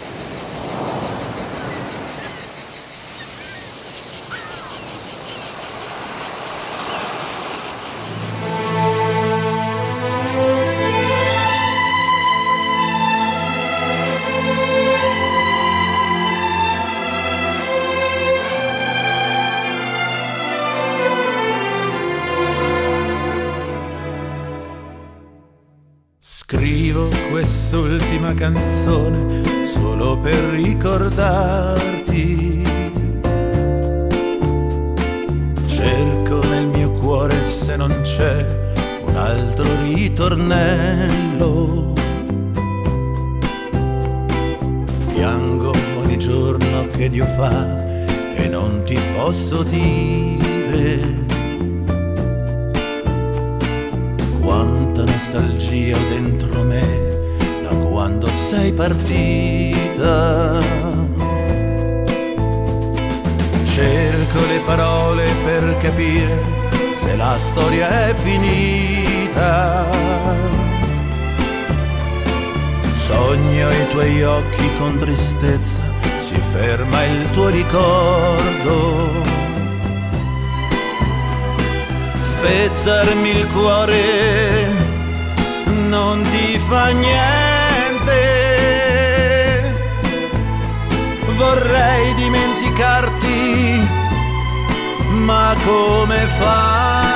Scrivo quest'ultima canzone solo per ricordarti. Cerco nel mio cuore se non c'è un altro ritornello. Piango ogni giorno che Dio fa e non ti posso dire quanta nostalgia ho dentro me da quando sei partita. Cerco le parole per capire se la storia è finita. Sogno i tuoi occhi con tristezza, si ferma il tuo ricordo. Spezzarmi il cuore non ti fa niente. Vorrei dimenticarti, ma come fai?